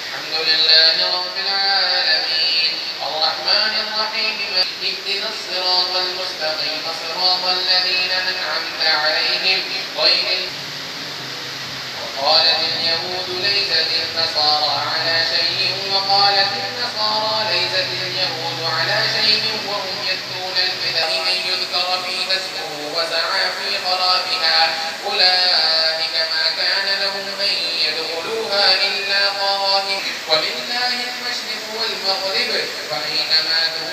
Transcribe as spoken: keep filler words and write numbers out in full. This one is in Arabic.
الحمد لله رب العالمين الرحمن الرحيم اهدنا الصراط المستقيم صراط الذين أنعمت عليهم غير. وقالت اليهود ليست النصارى على شيء وقالت النصارى ليست اليهود على شيء وهم يتلون الكتاب من يذكر فيها اسمه وسعى في خرابها أولئك ما كان لهم أن يدخلوها إلا خائفين ولله المشرق والمغرب فأينما